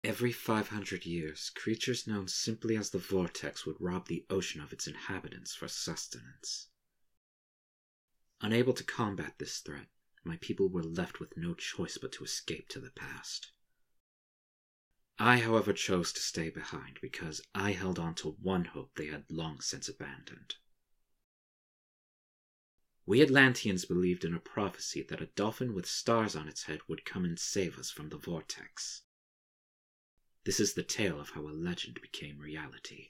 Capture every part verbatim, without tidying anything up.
Every five hundred years, creatures known simply as the Vortex would rob the ocean of its inhabitants for sustenance. Unable to combat this threat, my people were left with no choice but to escape to the past. I, however, chose to stay behind because I held on to one hope they had long since abandoned. We Atlanteans believed in a prophecy that a dolphin with stars on its head would come and save us from the Vortex. This is the tale of how a legend became reality.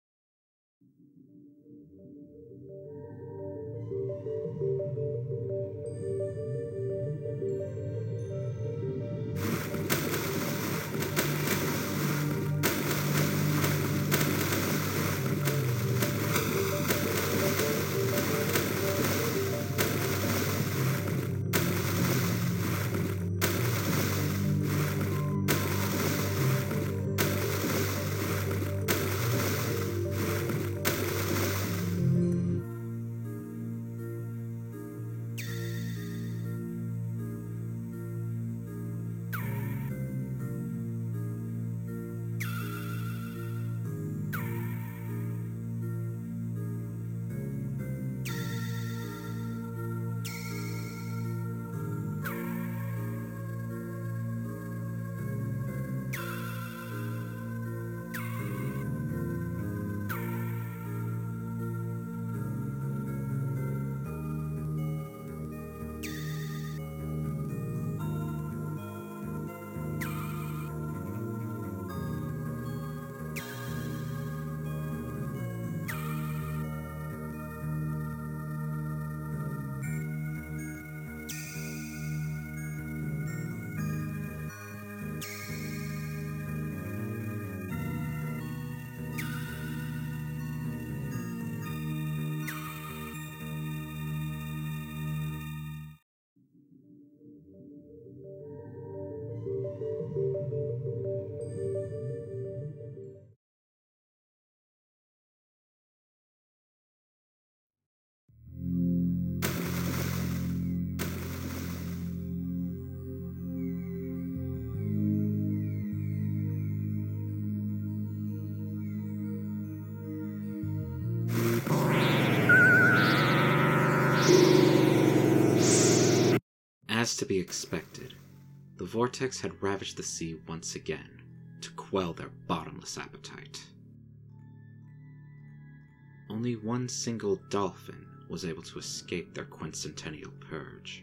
As to be expected, the Vortex had ravaged the sea once again to quell their bottomless appetite. Only one single dolphin was able to escape their quincentennial purge.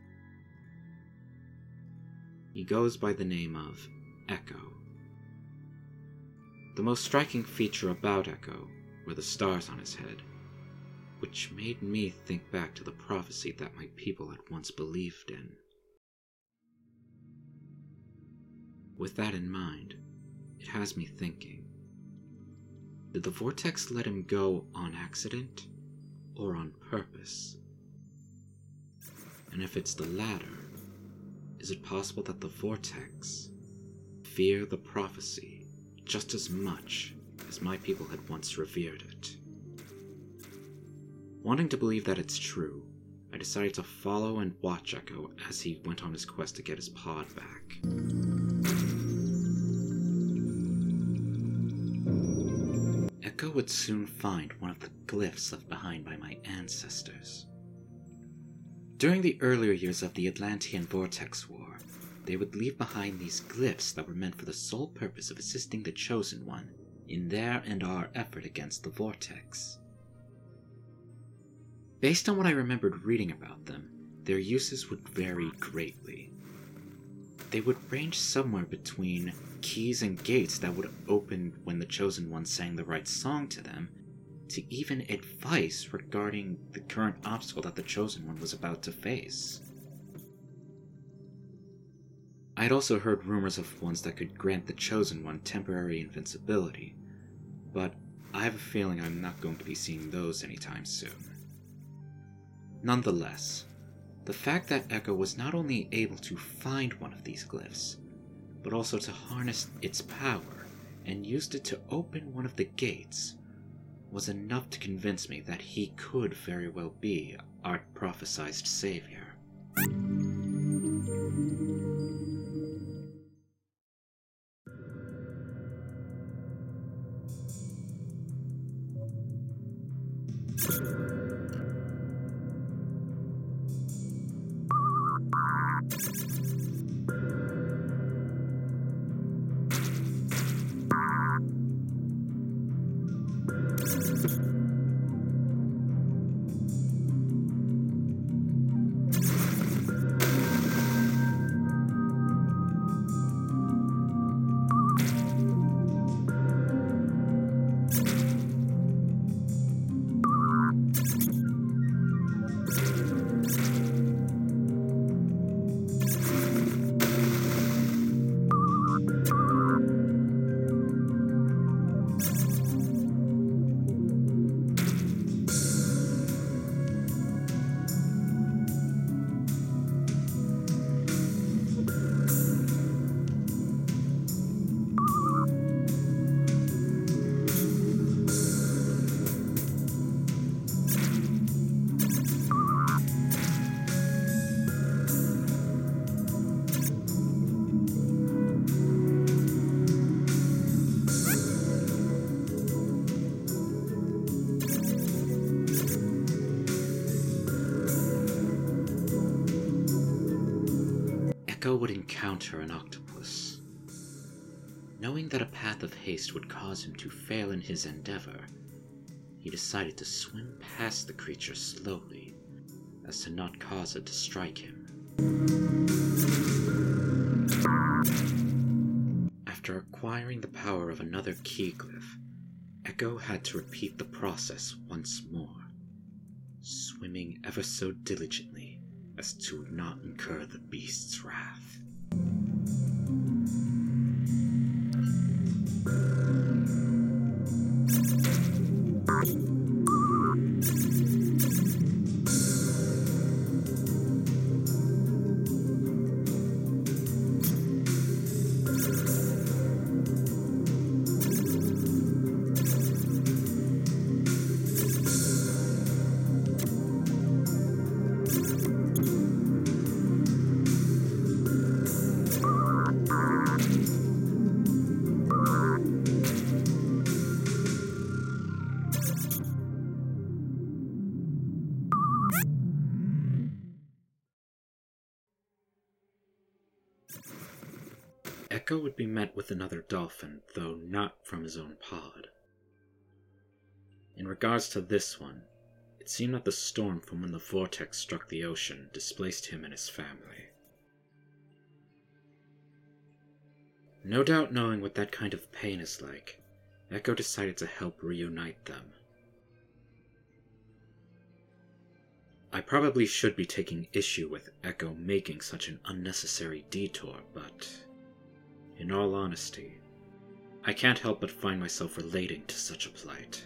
He goes by the name of Ecco. The most striking feature about Ecco were the stars on his head, which made me think back to the prophecy that my people had once believed in. With that in mind, it has me thinking, did the Vortex let him go on accident or on purpose? And if it's the latter, is it possible that the Vortex fear the prophecy just as much as my people had once revered it? Wanting to believe that it's true, I decided to follow and watch Ecco as he went on his quest to get his pod back. Ecco would soon find one of the glyphs left behind by my ancestors. During the earlier years of the Atlantean Vortex War, they would leave behind these glyphs that were meant for the sole purpose of assisting the Chosen One in their and our effort against the Vortex. Based on what I remembered reading about them, their uses would vary greatly. They would range somewhere between keys and gates that would open when the Chosen One sang the right song to them, to even advice regarding the current obstacle that the Chosen One was about to face. I had also heard rumors of ones that could grant the Chosen One temporary invincibility, but I have a feeling I'm not going to be seeing those anytime soon. Nonetheless, the fact that Ecco was not only able to find one of these glyphs, but also to harness its power and used it to open one of the gates, was enough to convince me that he could very well be our prophesized savior. Ecco would encounter an octopus. Knowing that a path of haste would cause him to fail in his endeavor, he decided to swim past the creature slowly, as to not cause it to strike him. After acquiring the power of another key glyph, Ecco had to repeat the process once more, swimming ever so diligently as to not incur the beast's wrath. Ecco would be met with another dolphin, though not from his own pod. In regards to this one, it seemed that the storm from when the vortex struck the ocean displaced him and his family. No doubt knowing what that kind of pain is like, Ecco decided to help reunite them. I probably should be taking issue with Ecco making such an unnecessary detour, but in all honesty, I can't help but find myself relating to such a plight.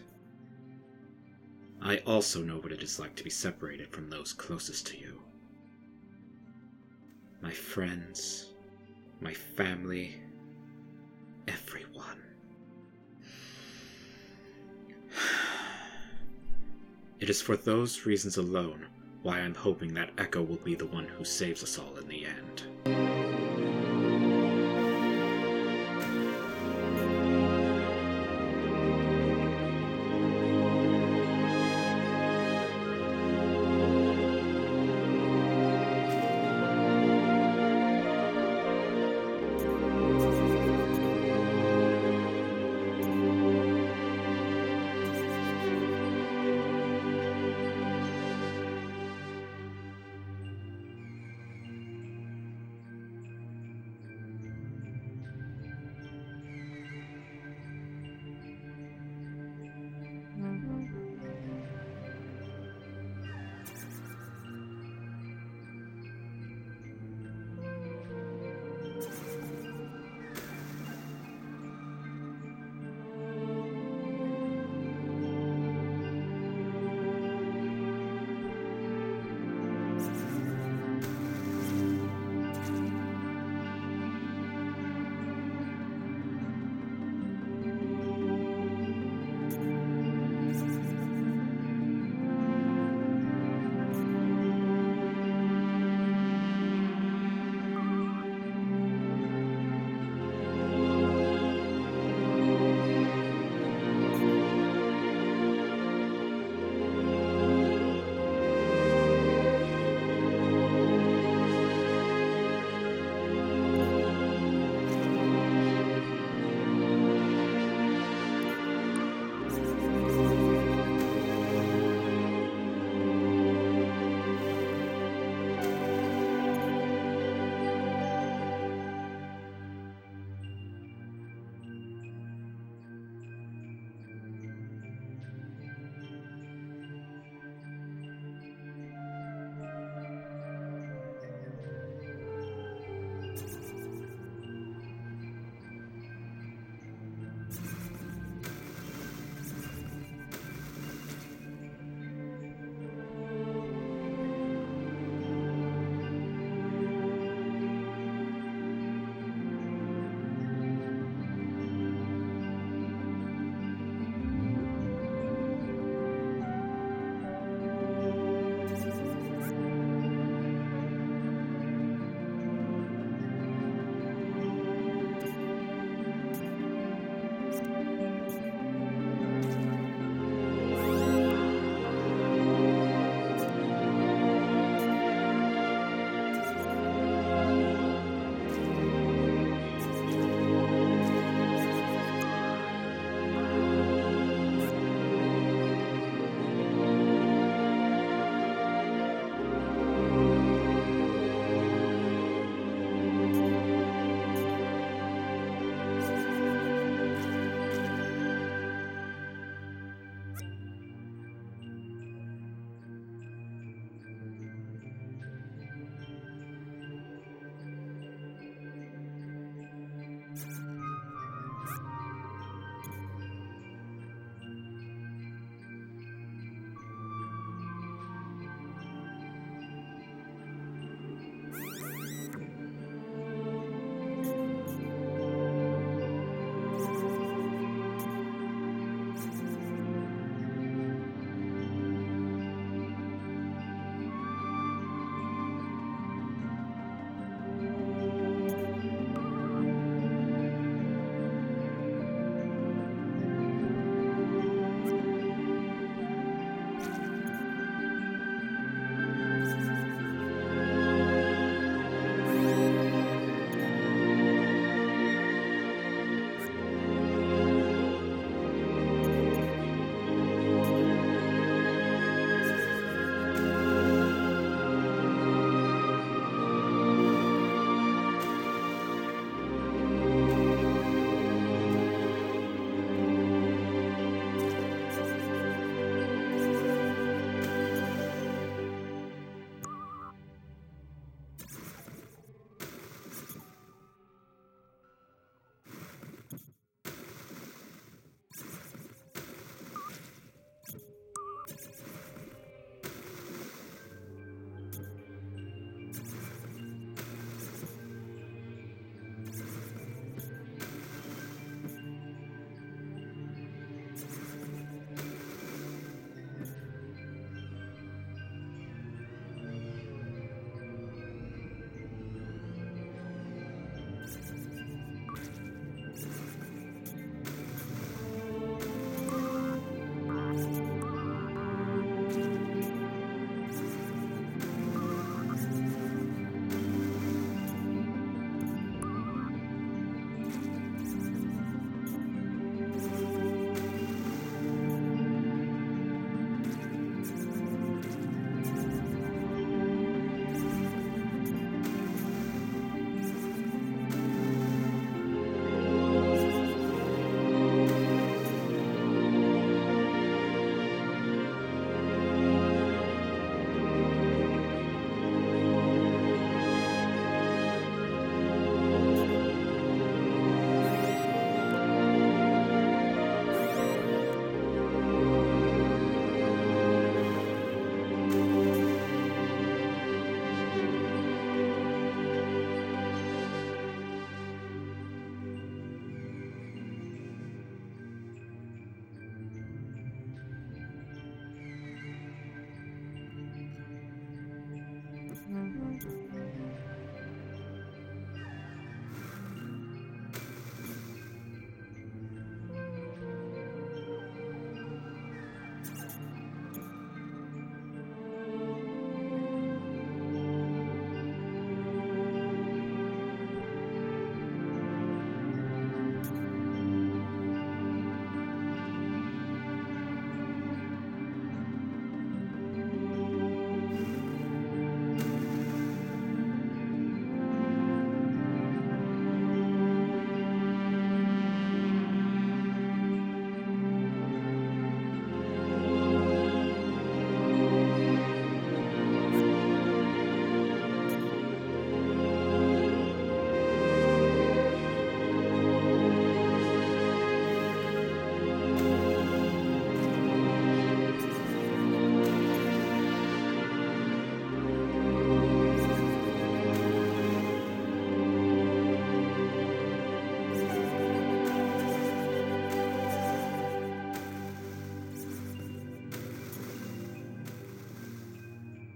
I also know what it is like to be separated from those closest to you. My friends, my family, everyone. It is for those reasons alone why I'm hoping that Ecco will be the one who saves us all in the end.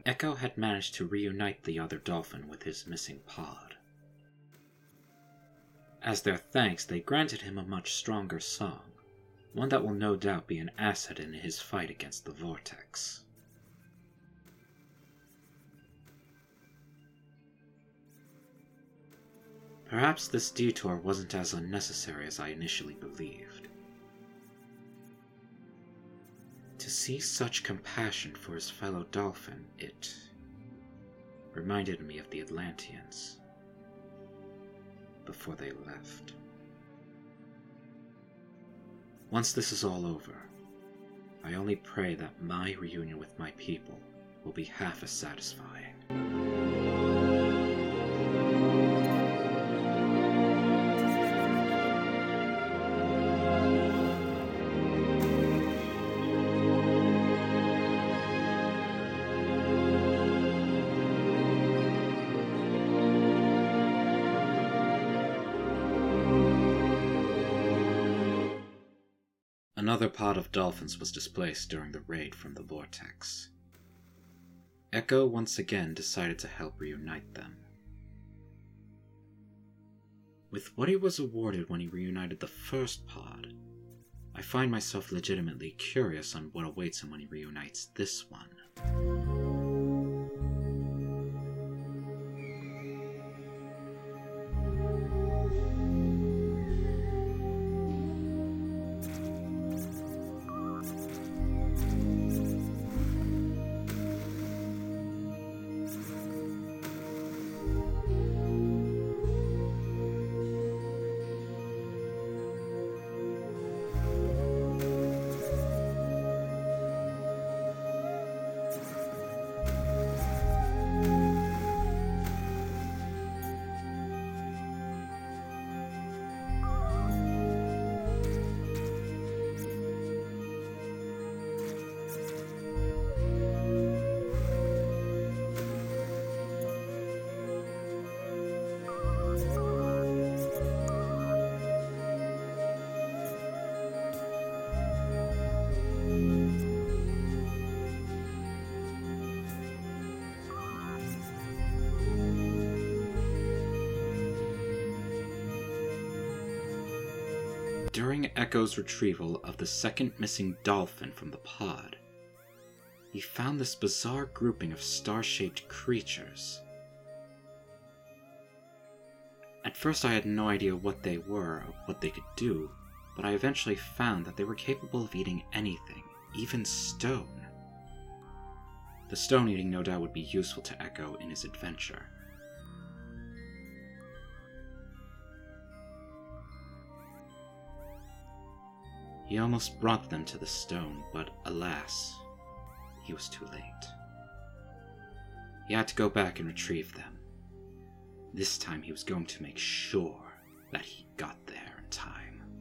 Ecco had managed to reunite the other dolphin with his missing pod. As their thanks, they granted him a much stronger song, one that will no doubt be an asset in his fight against the vortex. Perhaps this detour wasn't as unnecessary as I initially believed. To see such compassion for his fellow dolphin, it reminded me of the Atlanteans before they left. Once this is all over, I only pray that my reunion with my people will be half as satisfying. Another pod of dolphins was displaced during the raid from the vortex. Ecco once again decided to help reunite them. With what he was awarded when he reunited the first pod, I find myself legitimately curious on what awaits him when he reunites this one. During Ecco's retrieval of the second missing dolphin from the pod, he found this bizarre grouping of star-shaped creatures. At first I had no idea what they were or what they could do, but I eventually found that they were capable of eating anything, even stone. The stone eating no doubt would be useful to Ecco in his adventure. He almost brought them to the stone, but alas, he was too late. He had to go back and retrieve them. This time he was going to make sure that he got there in time.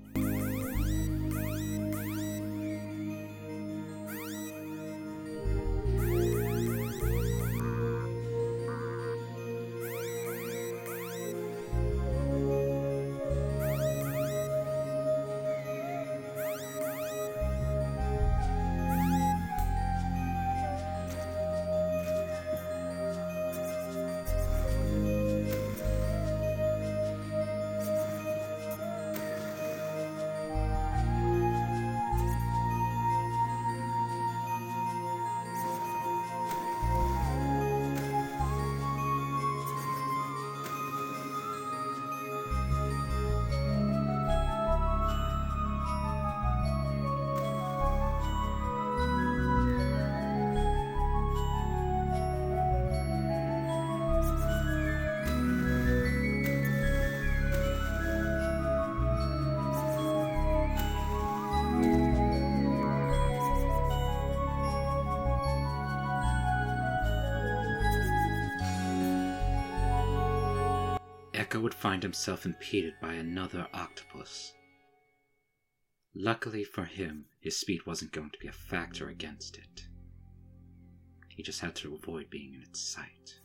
Ecco would find himself impeded by another octopus. Luckily for him, his speed wasn't going to be a factor against it. He just had to avoid being in its sight.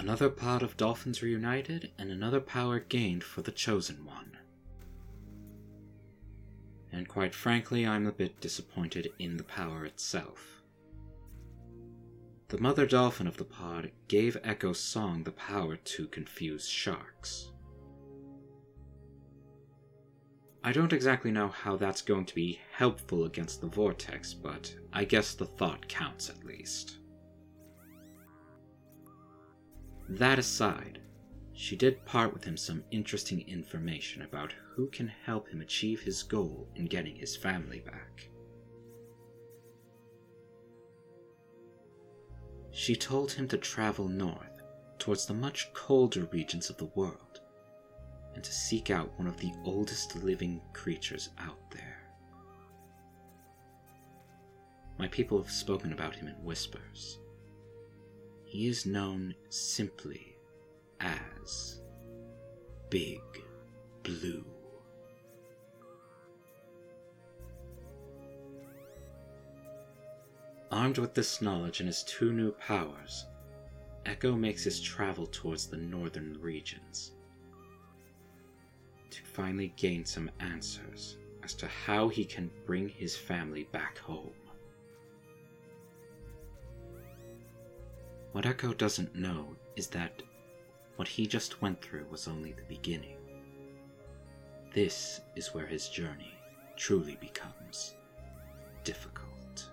Another pod of dolphins reunited, and another power gained for the Chosen One. And quite frankly, I'm a bit disappointed in the power itself. The mother dolphin of the pod gave Ecco's song the power to confuse sharks. I don't exactly know how that's going to be helpful against the vortex, but I guess the thought counts at least. That aside, she did part with him some interesting information about who can help him achieve his goal in getting his family back. She told him to travel north, towards the much colder regions of the world, and to seek out one of the oldest living creatures out there. My people have spoken about him in whispers. He is known simply as Big Blue. Armed with this knowledge and his two new powers, Ecco makes his travel towards the northern regions to finally gain some answers as to how he can bring his family back home. What Ecco doesn't know is that what he just went through was only the beginning. This is where his journey truly becomes difficult.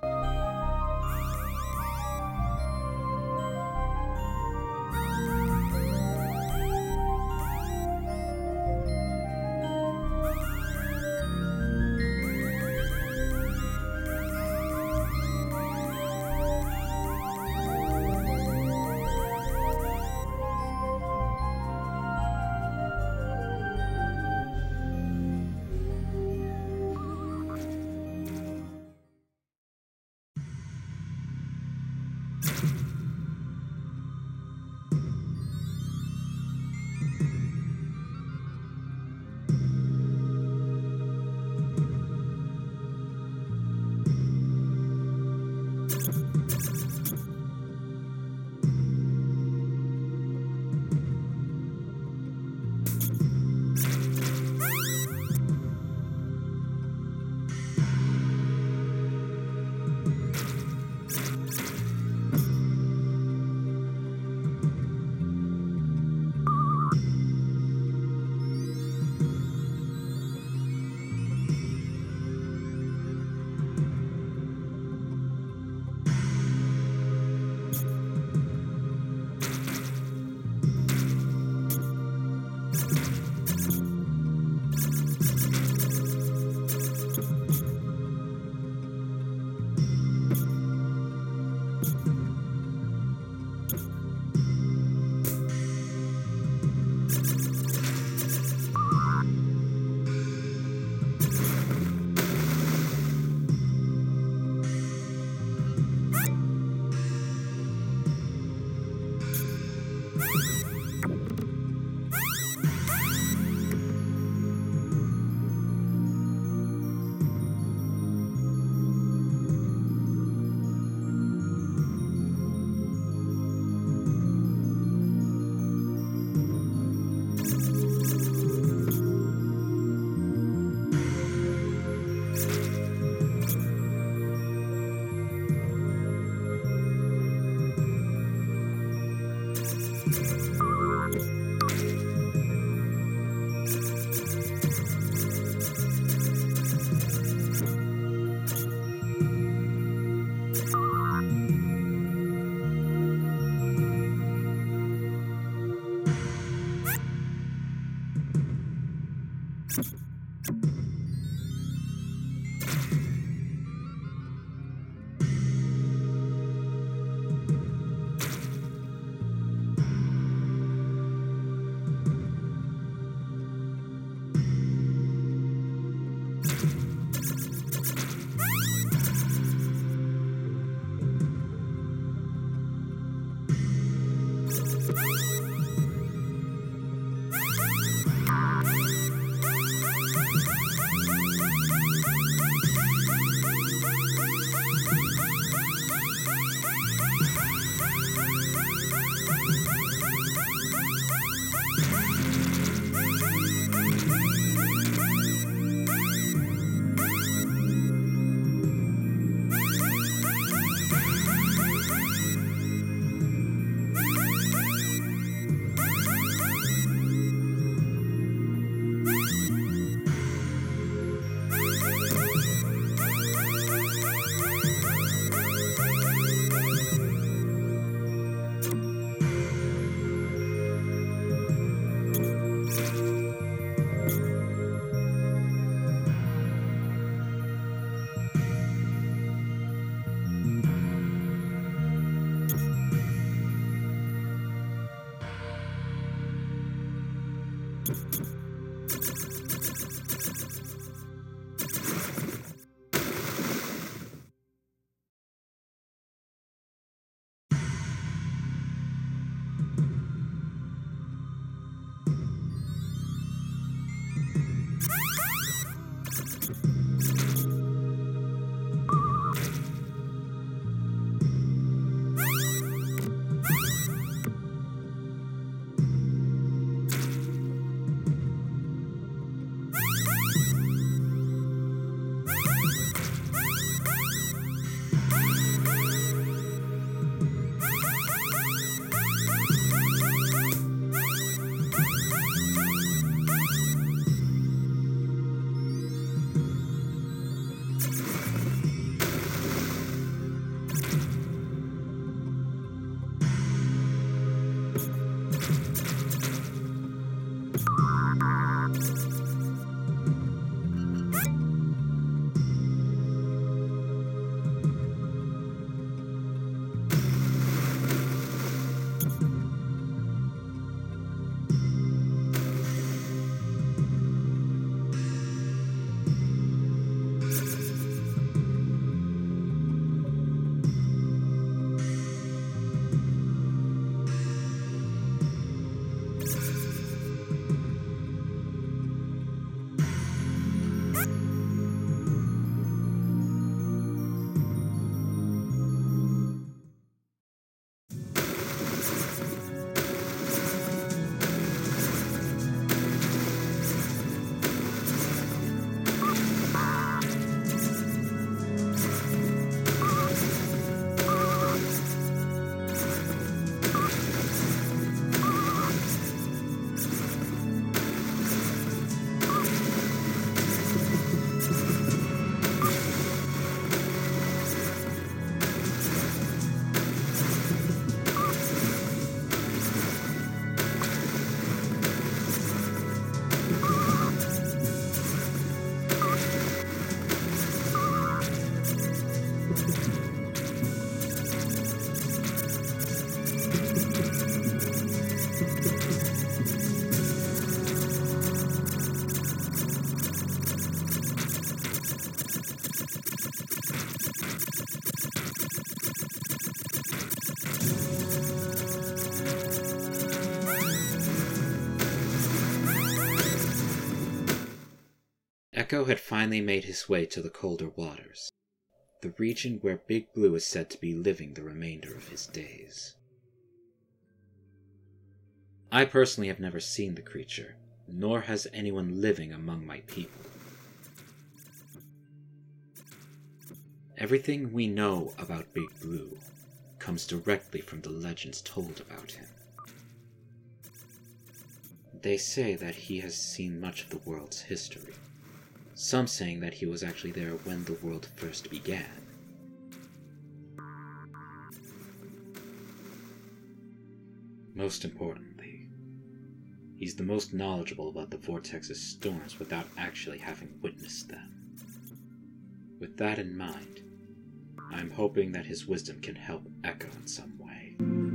Ecco had finally made his way to the colder waters, the region where Big Blue is said to be living the remainder of his days. I personally have never seen the creature, nor has anyone living among my people. Everything we know about Big Blue comes directly from the legends told about him. They say that he has seen much of the world's history, some saying that he was actually there when the world first began. Most importantly, he's the most knowledgeable about the Vortex's storms without actually having witnessed them. With that in mind, I'm hoping that his wisdom can help Ecco in some way.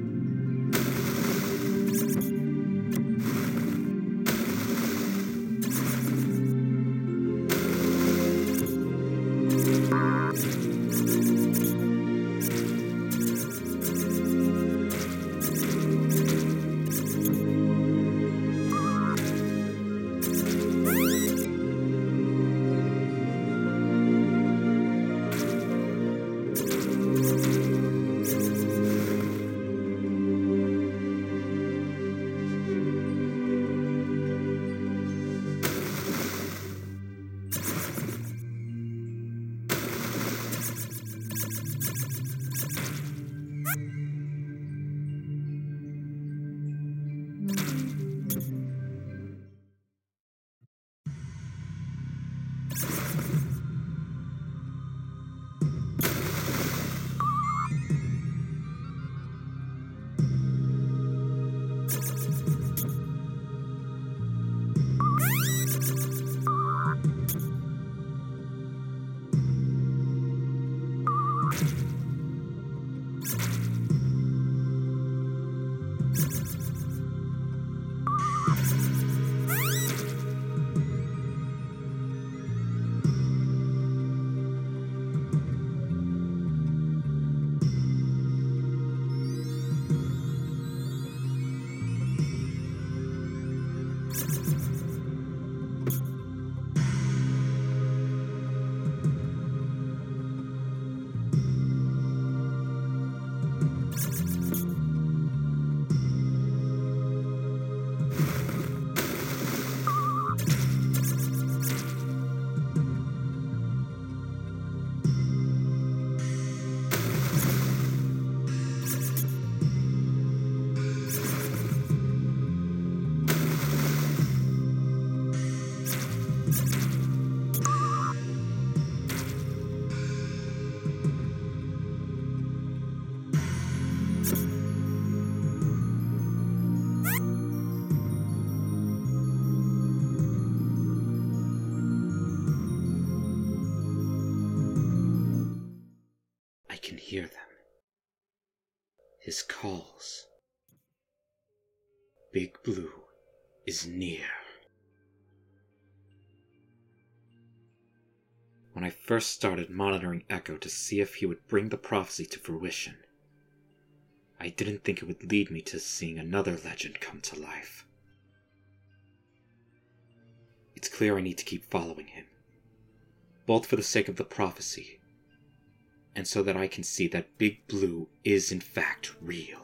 Hear them. His calls. Big Blue is near. When I first started monitoring Ecco to see if he would bring the prophecy to fruition, I didn't think it would lead me to seeing another legend come to life. It's clear I need to keep following him, both for the sake of the prophecy and so that I can see that Big Blue is in fact real.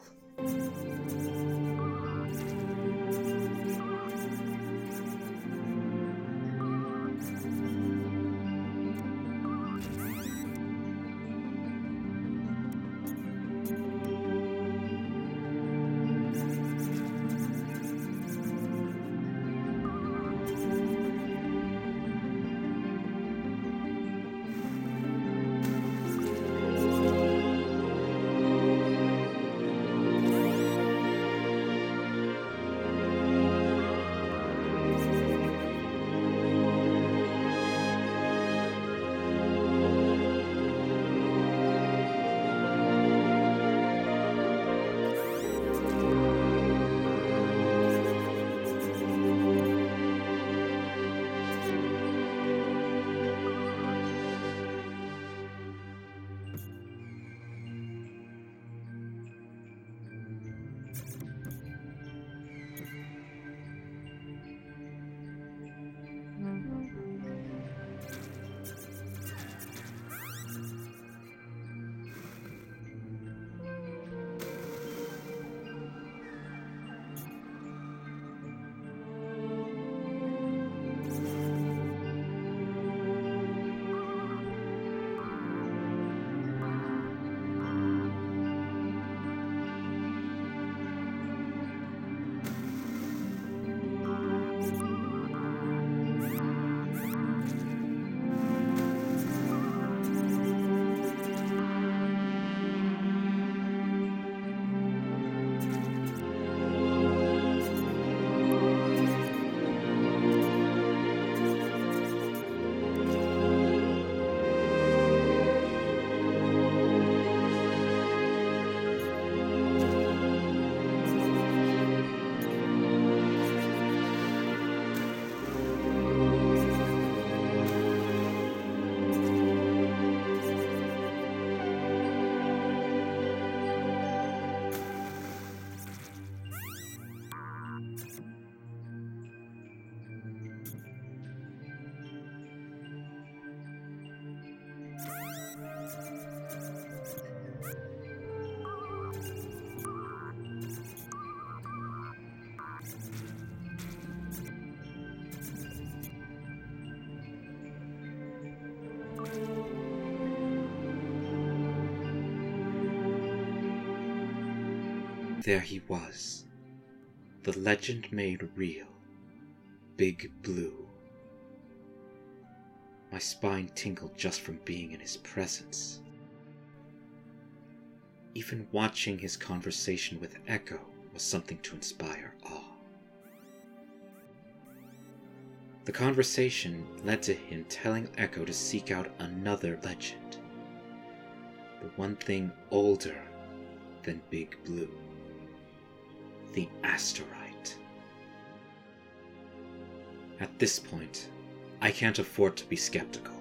There he was, the legend made real, Big Blue. My spine tingled just from being in his presence. Even watching his conversation with Echo was something to inspire awe. The conversation led to him telling Echo to seek out another legend, the one thing older than Big Blue, the asteroid. At this point, I can't afford to be skeptical.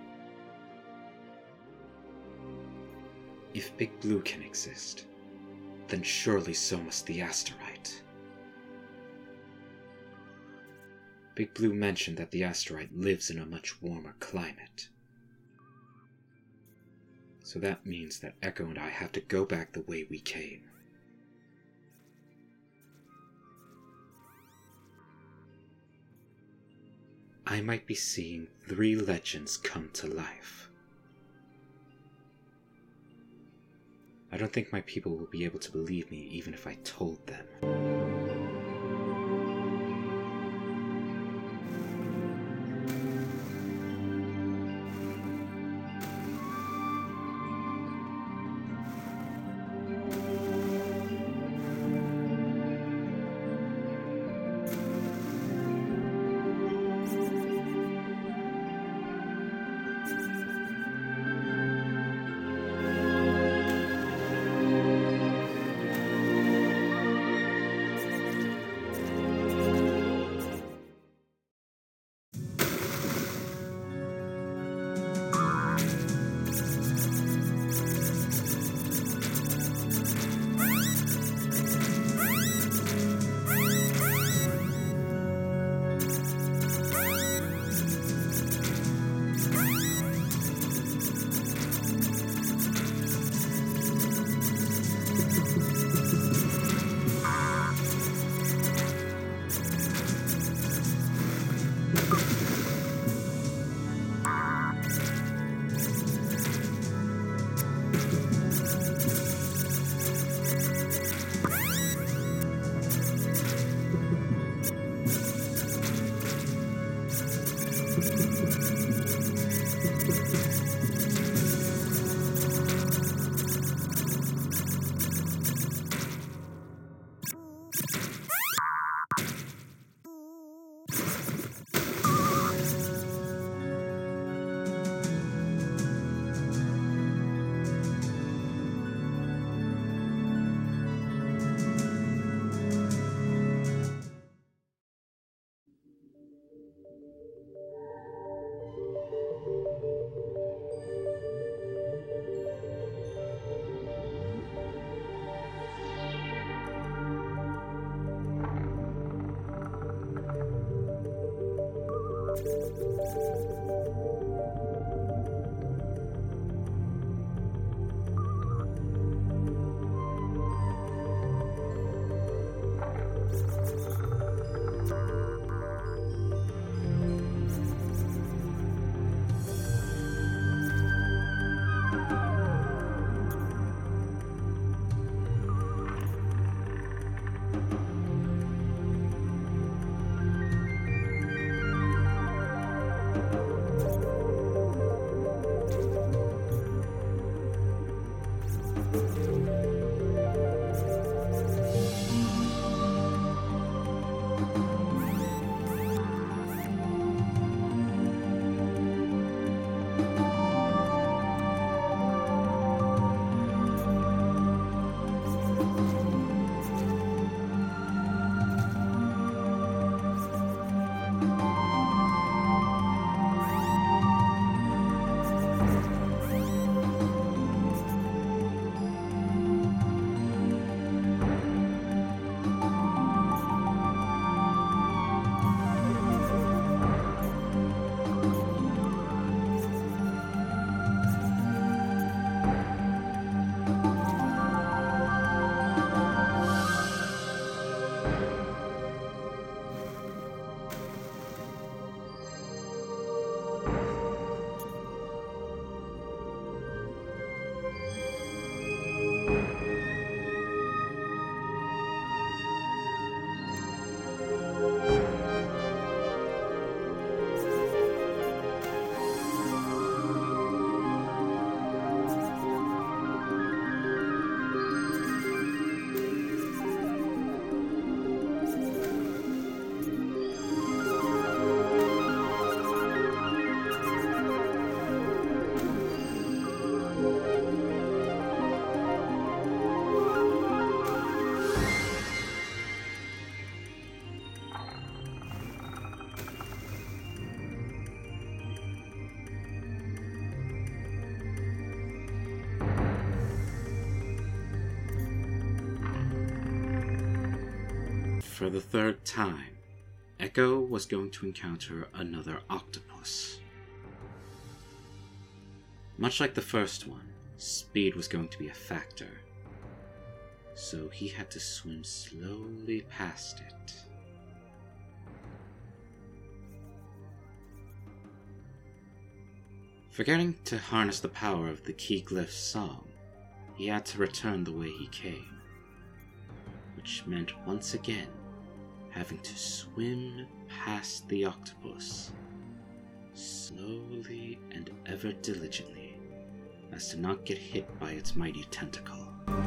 If Big Blue can exist, then surely so must the asteroid. Big Blue mentioned that the asteroid lives in a much warmer climate. So that means that Echo and I have to go back the way we came. I might be seeing three legends come to life. I don't think my people will be able to believe me even if I told them. For the third time, Echo was going to encounter another octopus. Much like the first one, speed was going to be a factor, so he had to swim slowly past it. Forgetting to harness the power of the key glyph's song, he had to return the way he came, which meant once again having to swim past the octopus, slowly and ever diligently, as to not get hit by its mighty tentacle.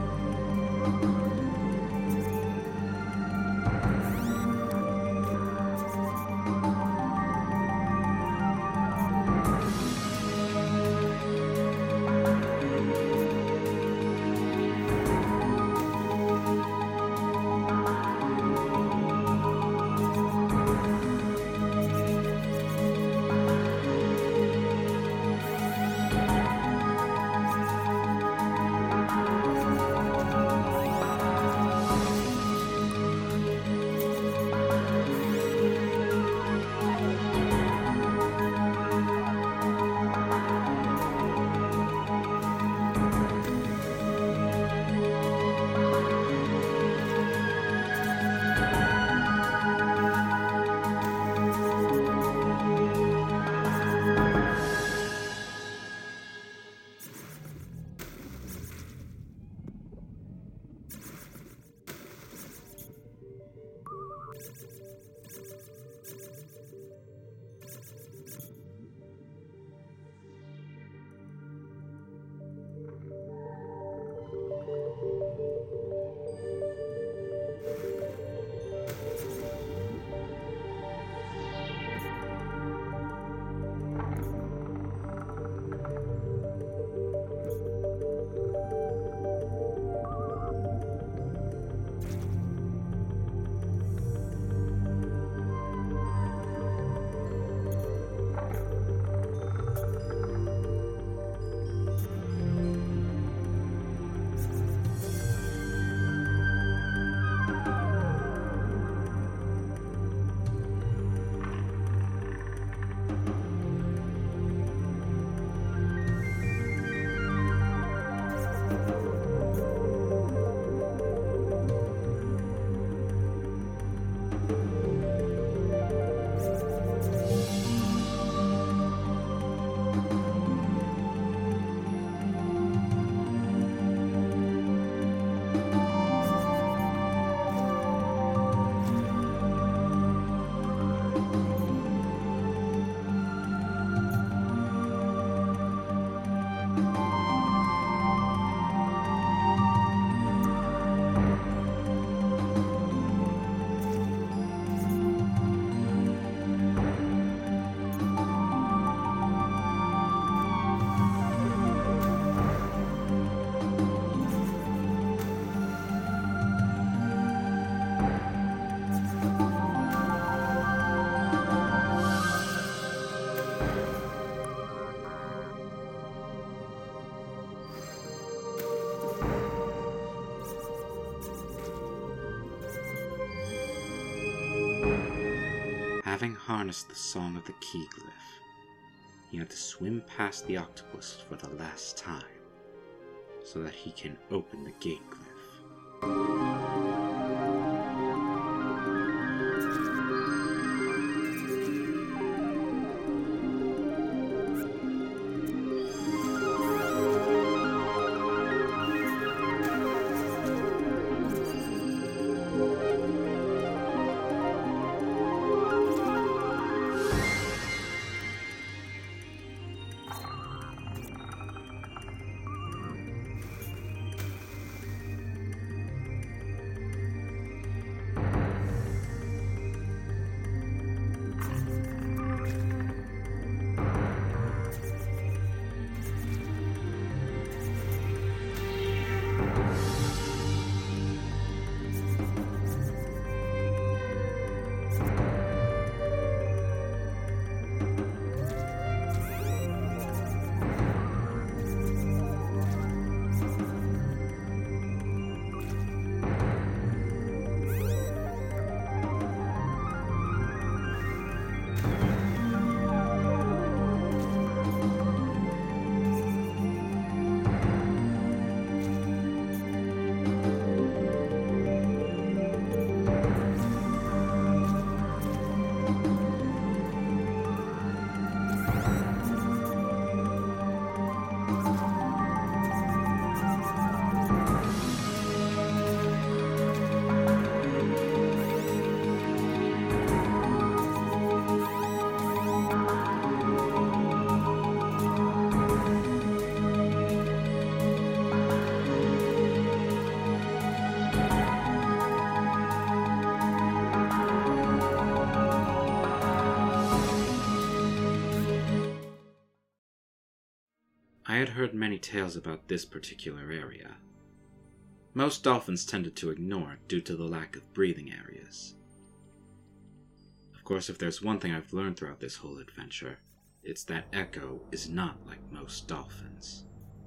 Having harnessed the song of the key glyph, he had to swim past the octopus for the last time, so that he can open the gate glyph. had heard many tales about this particular area. Most dolphins tended to ignore it due to the lack of breathing areas. Of course, if there's one thing I've learned throughout this whole adventure, it's that Echo is not like most dolphins.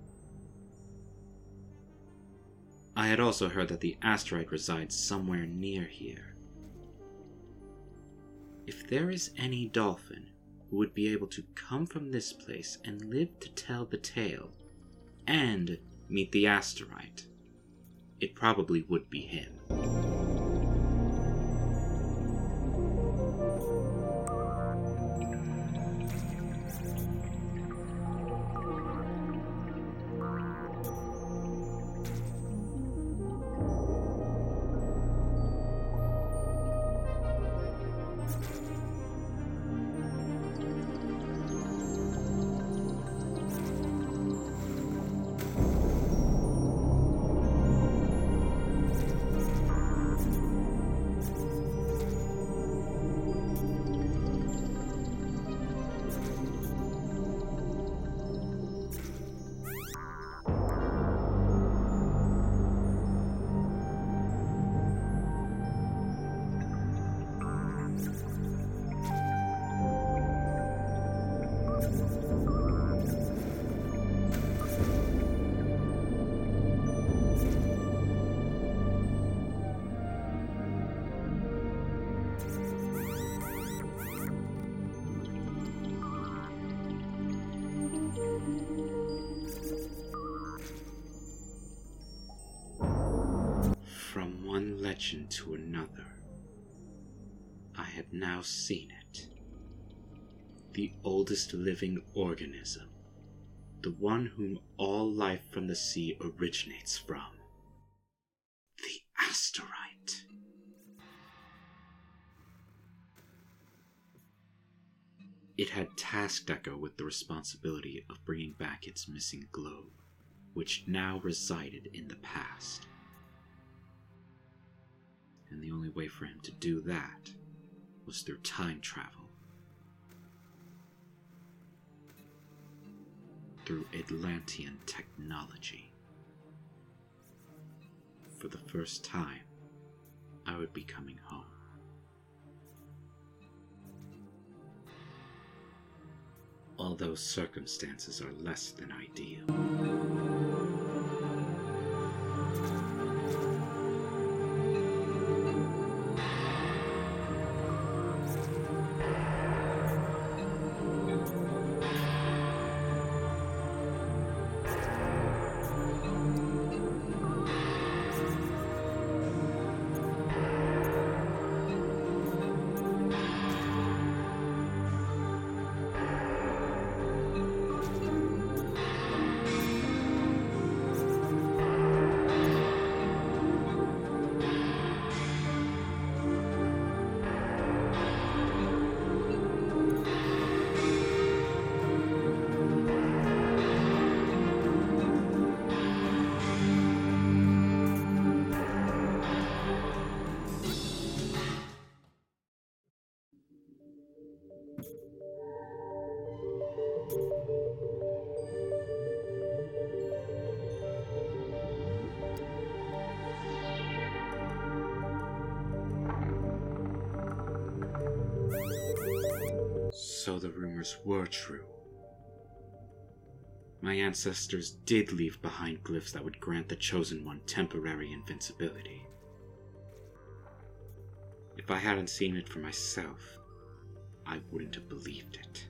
I had also heard that the asteroid resides somewhere near here. If there is any dolphin who would be able to come from this place and live to tell the tale, and meet the asteroid, it probably would be him. From one legend to another, I had now seen it. The oldest living organism, the one whom all life from the sea originates from. The asteroid. It had tasked Echo with the responsibility of bringing back its missing globe, which now resided in the past. And the only way for him to do that was through time travel. Through Atlantean technology. For the first time, I would be coming home. Although circumstances are less than ideal. So the rumors were true. My ancestors did leave behind glyphs that would grant the Chosen One temporary invincibility. If I hadn't seen it for myself, I wouldn't have believed it.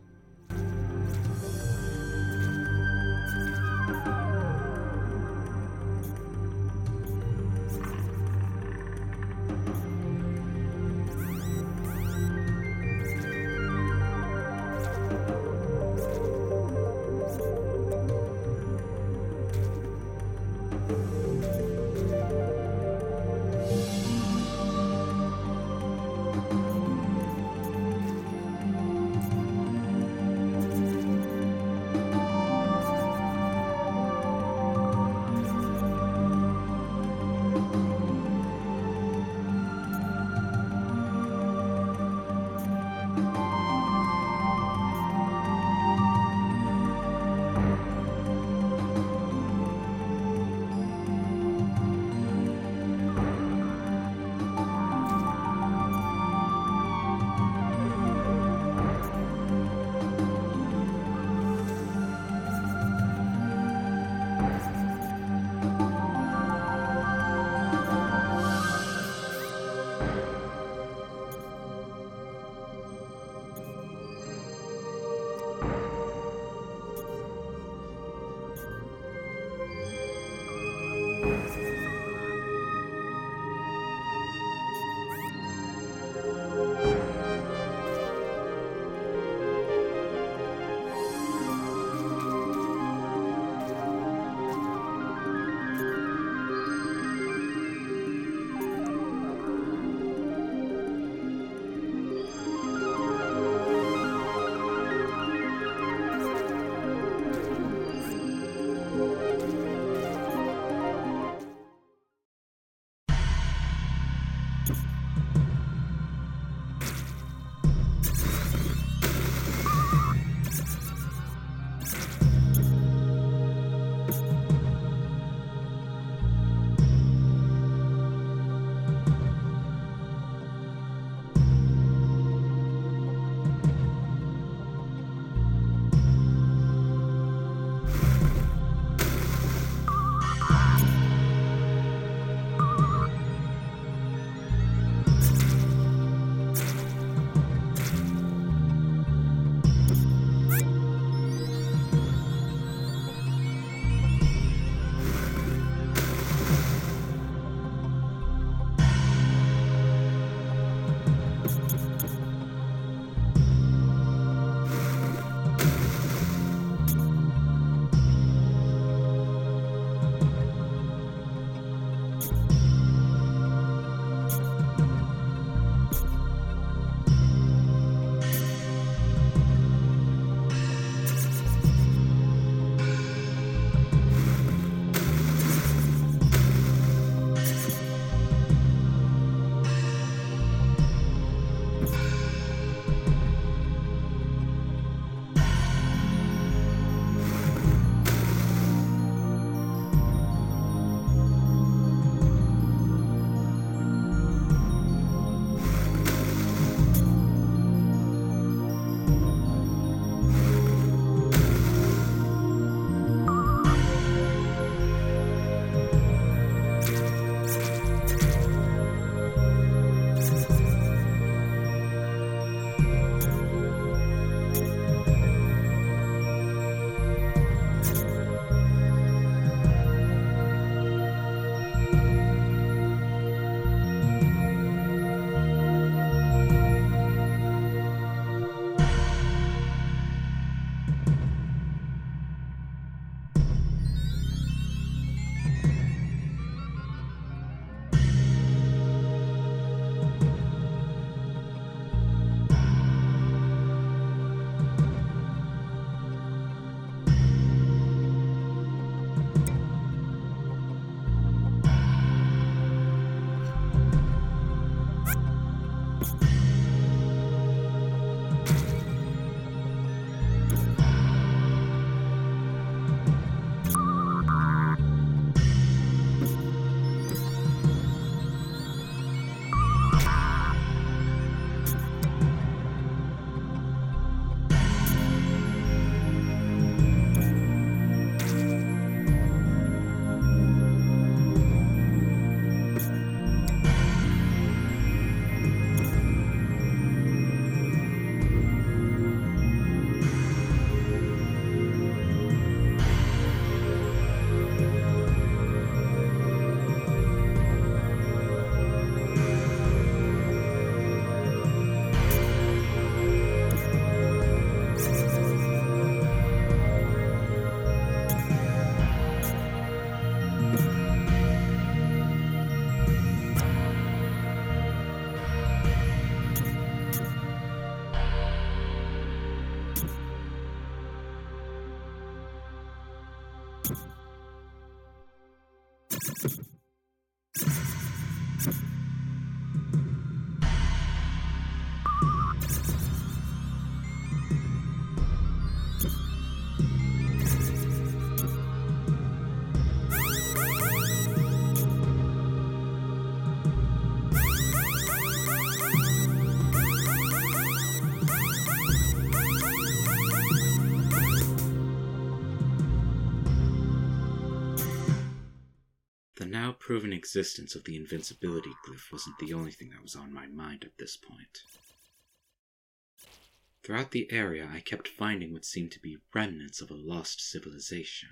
The now proven existence of the invincibility glyph wasn't the only thing that was on my mind at this point. Throughout the area, I kept finding what seemed to be remnants of a lost civilization.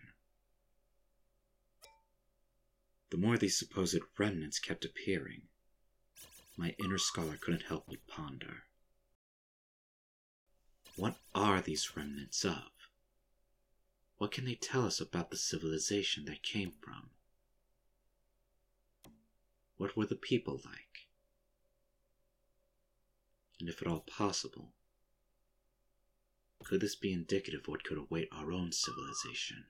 The more these supposed remnants kept appearing, my inner scholar couldn't help but ponder. What are these remnants of? What can they tell us about the civilization they came from? What were the people like? And if at all possible, could this be indicative of what could await our own civilization?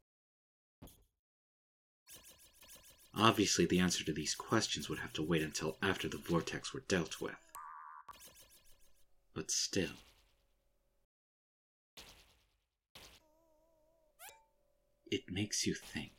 Obviously, the answer to these questions would have to wait until after the vortex were dealt with. But still. It makes you think.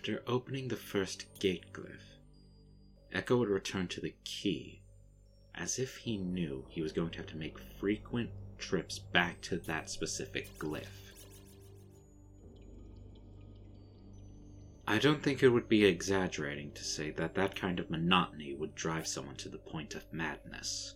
After opening the first gate glyph, Ecco would return to the key, as if he knew he was going to have to make frequent trips back to that specific glyph. I don't think it would be exaggerating to say that that kind of monotony would drive someone to the point of madness.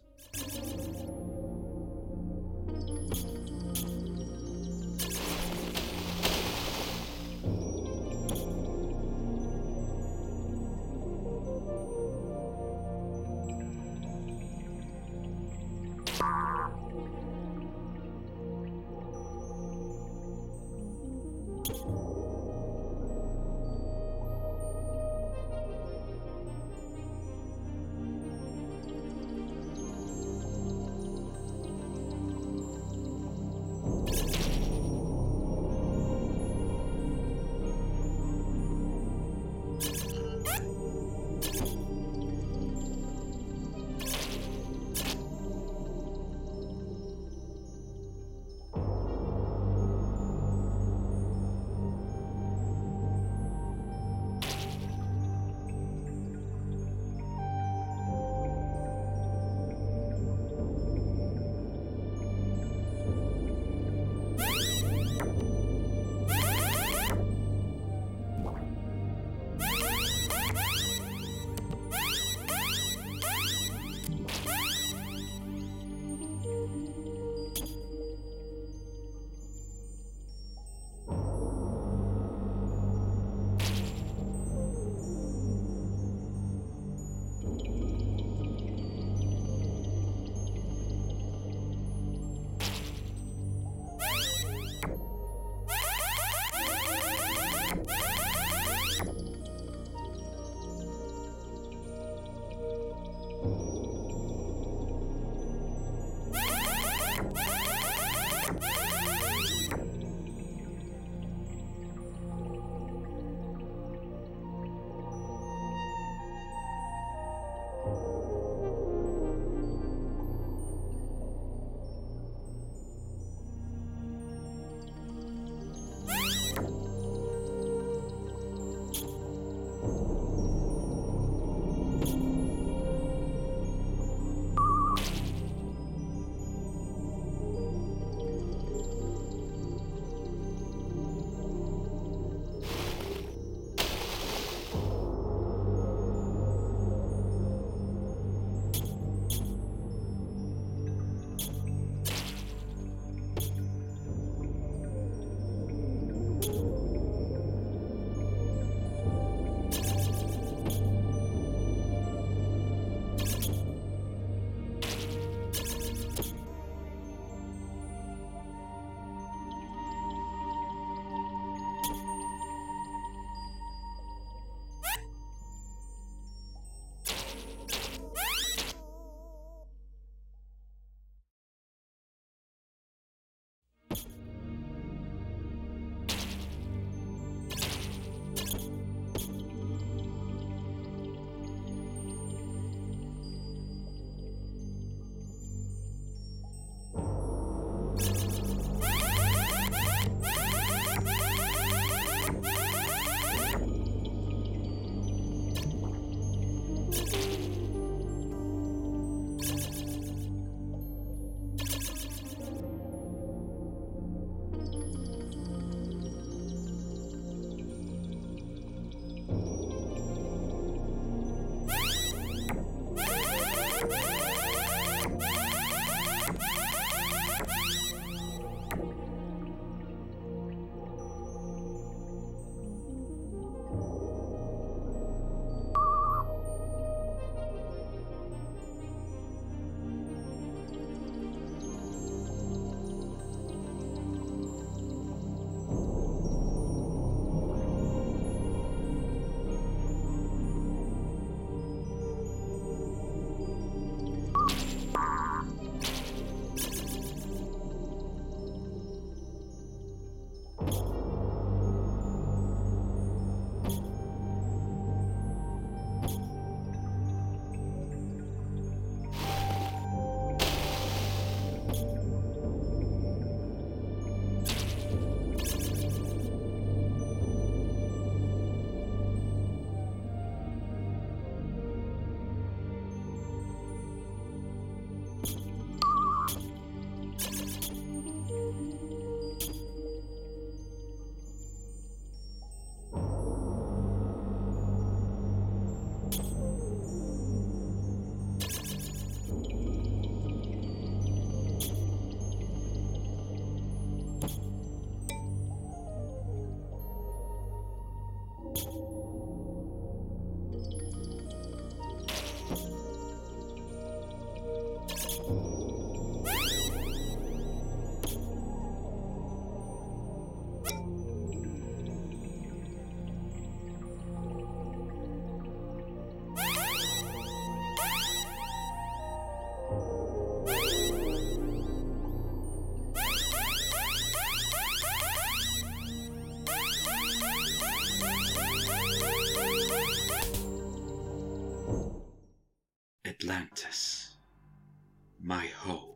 My home.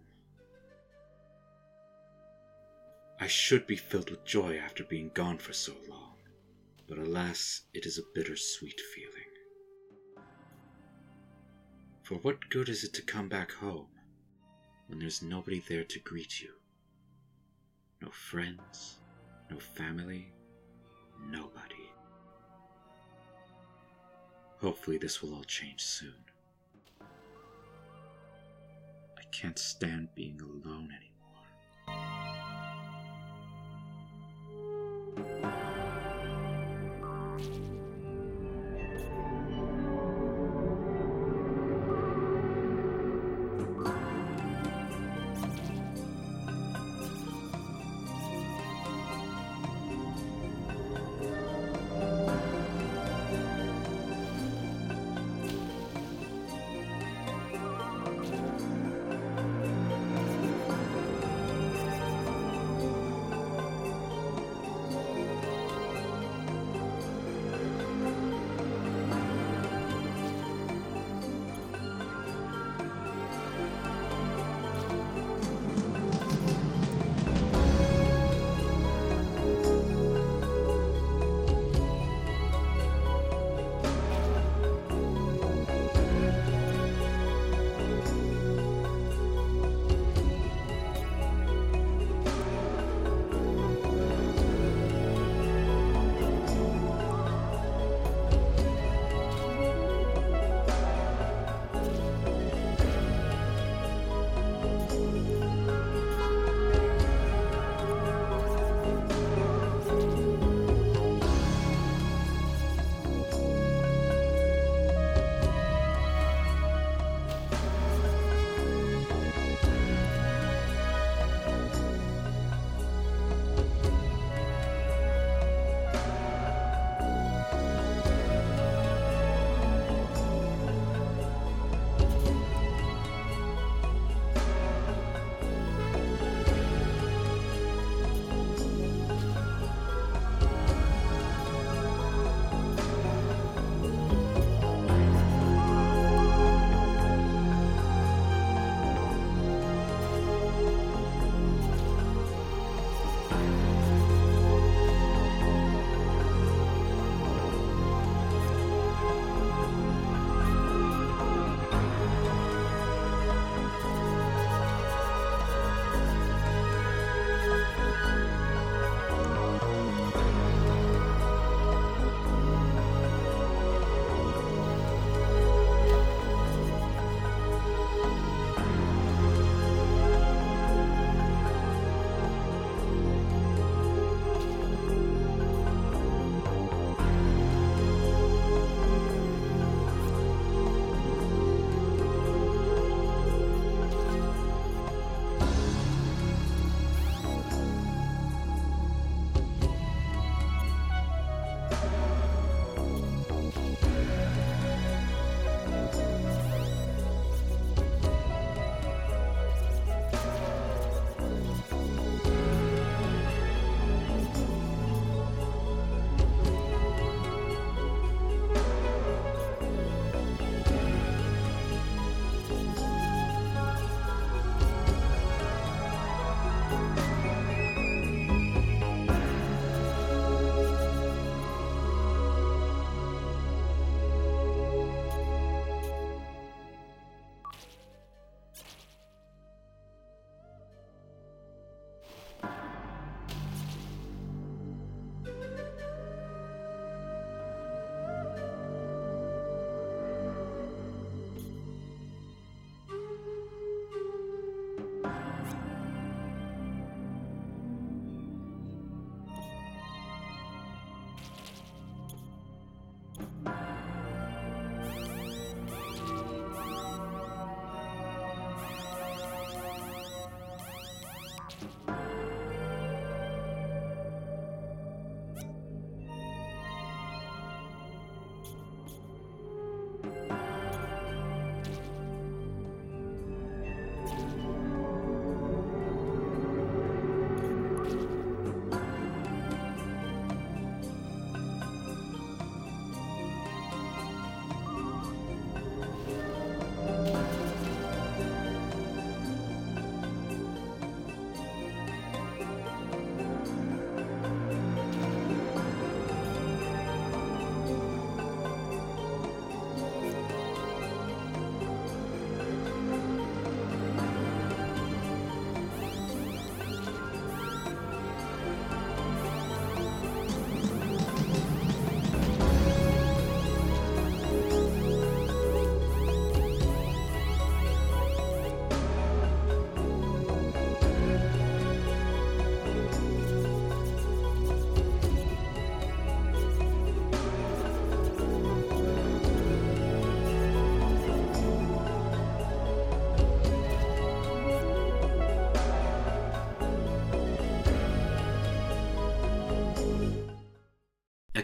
I should be filled with joy after being gone for so long, but alas, it is a bittersweet feeling. For what good is it to come back home when there's nobody there to greet you? No friends, no family, nobody. Hopefully this will all change soon. I can't stand being alone anymore.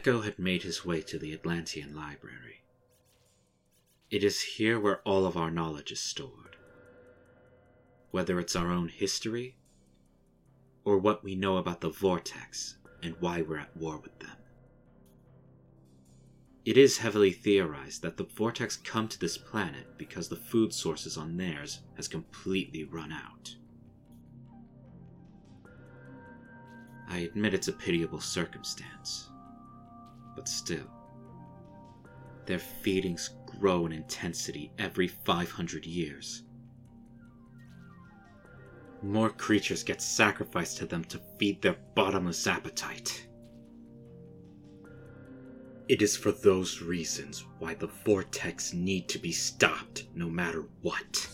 Echo had made his way to the Atlantean Library. It is here where all of our knowledge is stored. Whether it's our own history, or what we know about the Vortex and why we're at war with them. It is heavily theorized that the Vortex come to this planet because the food sources on theirs has completely run out. I admit it's a pitiable circumstance, but still, their feedings grow in intensity every five hundred years. More creatures get sacrificed to them to feed their bottomless appetite. It is for those reasons why the Vortex need to be stopped no matter what.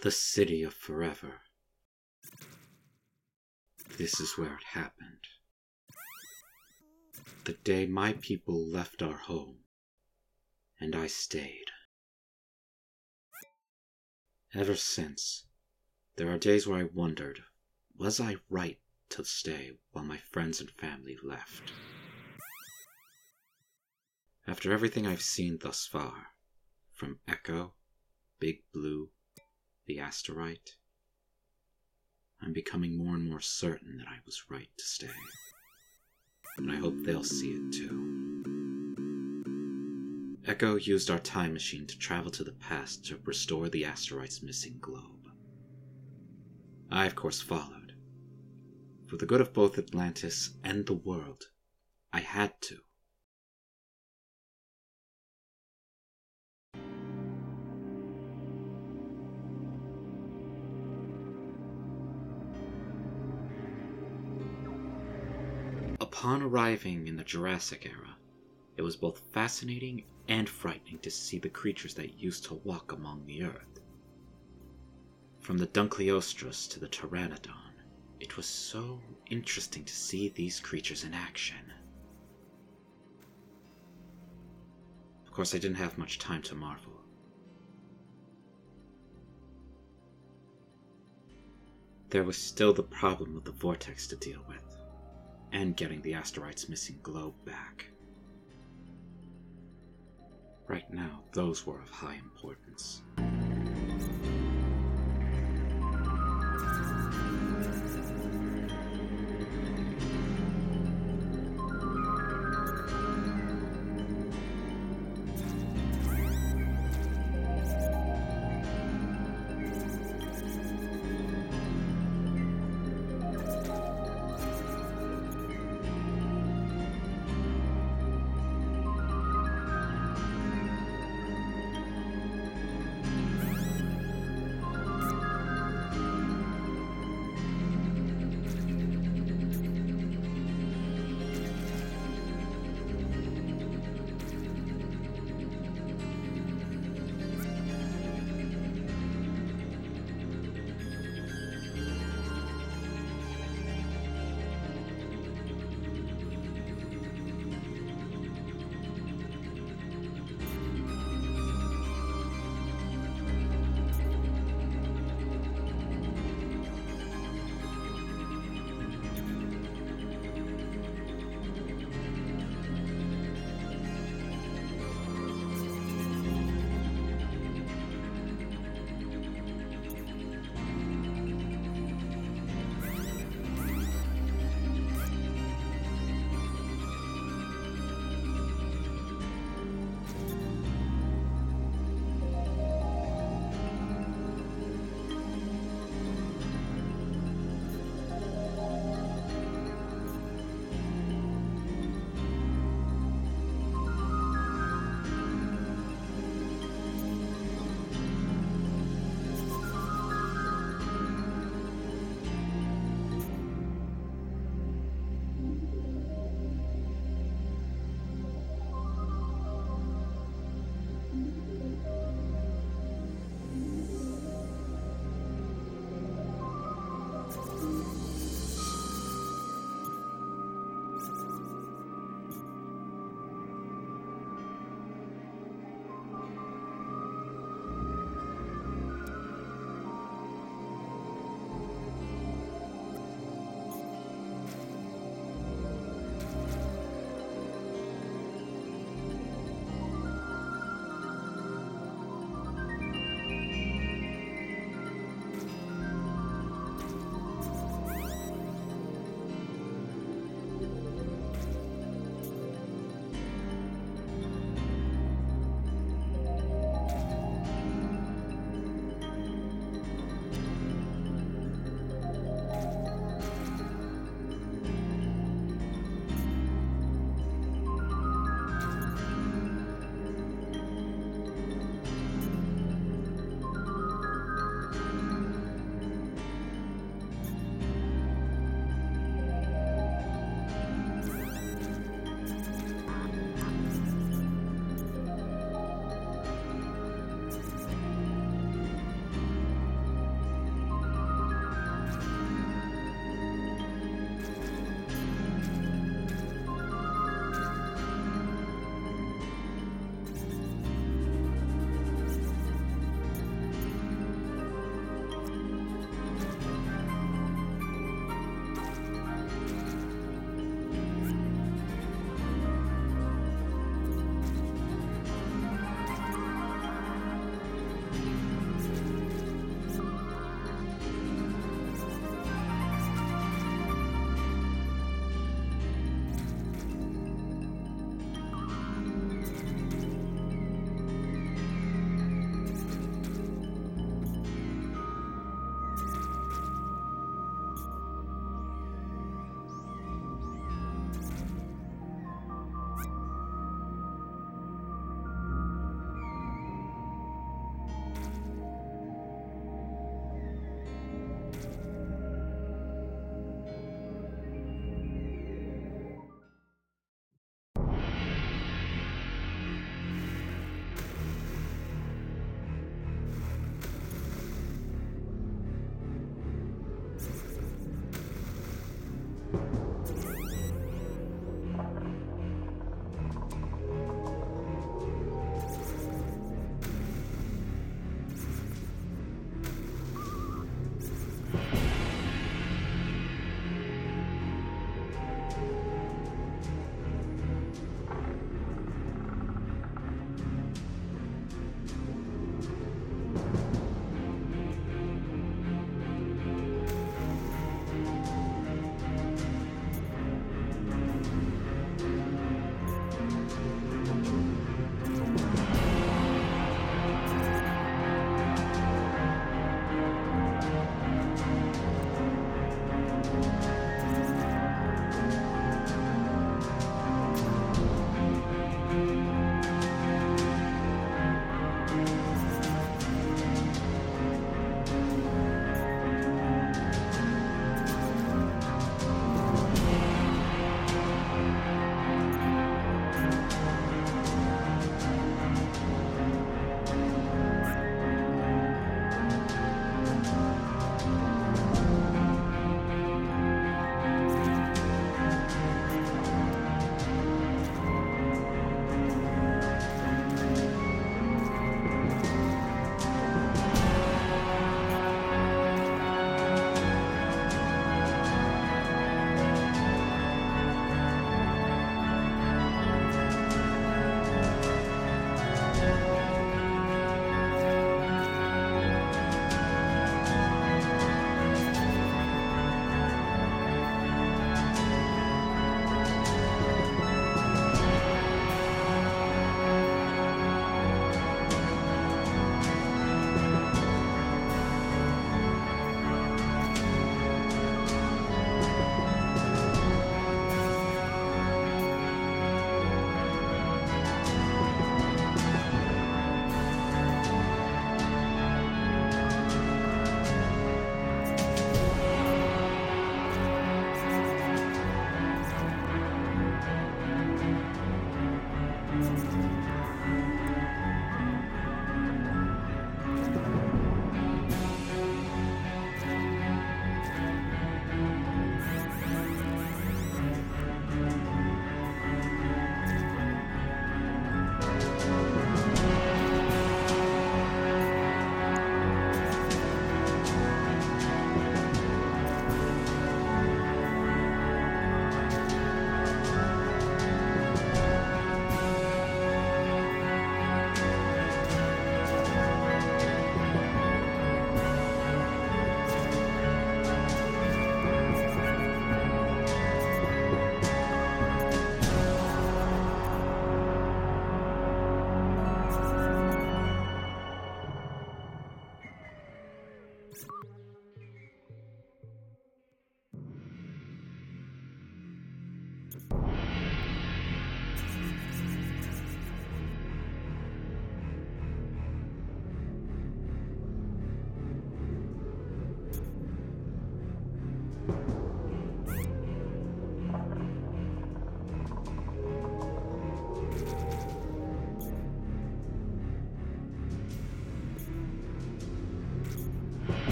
The City of Forever. This is where it happened. The day my people left our home, and I stayed. Ever since, there are days where I wondered, was I right to stay while my friends and family left? After everything I've seen thus far, from Echo, Big Blue, the asteroid, I'm becoming more and more certain that I was right to stay. And I hope they'll see it too. Echo used our time machine to travel to the past to restore the asteroid's missing globe. I, of course, followed. For the good of both Atlantis and the world, I had to. Upon arriving in the Jurassic era, it was both fascinating and frightening to see the creatures that used to walk among the earth. From the Dunkleosteus to the Pteranodon, it was so interesting to see these creatures in action. Of course, I didn't have much time to marvel. There was still the problem of the vortex to deal with, and getting the asteroid's missing globe back. Right now, those were of high importance.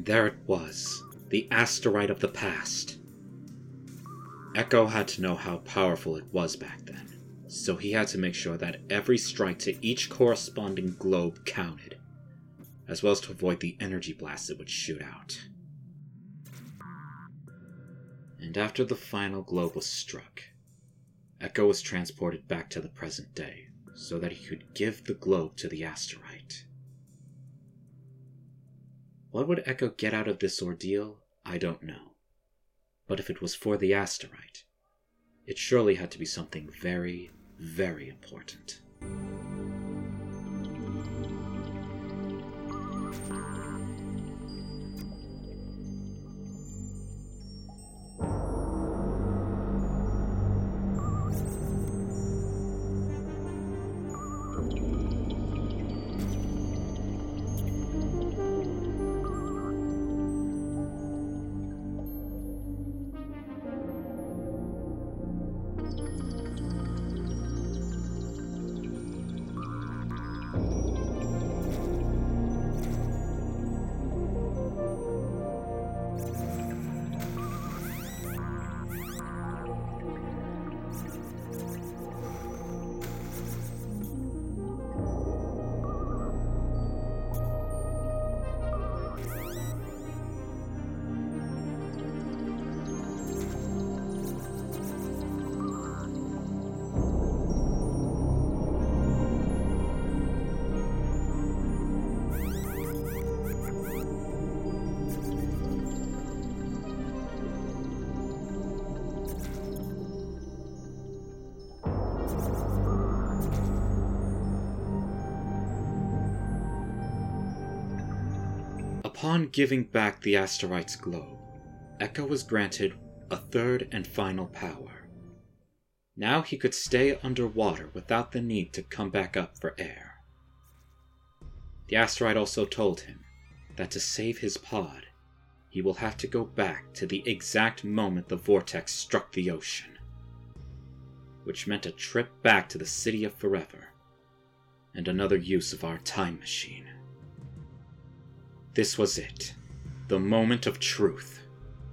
There it was, the asteroid of the past. Ecco had to know how powerful it was back then, so he had to make sure that every strike to each corresponding globe counted, as well as to avoid the energy blast it would shoot out. And after the final globe was struck, Ecco was transported back to the present day, so that he could give the globe to the asteroid. What would Ecco get out of this ordeal? I don't know. But if it was for the asteroid, it surely had to be something very, very important. Upon giving back the asteroid's globe, Ecco was granted a third and final power. Now he could stay underwater without the need to come back up for air. The asteroid also told him that to save his pod, he will have to go back to the exact moment the vortex struck the ocean, which meant a trip back to the City of Forever, and another use of our time machine. This was it, the moment of truth.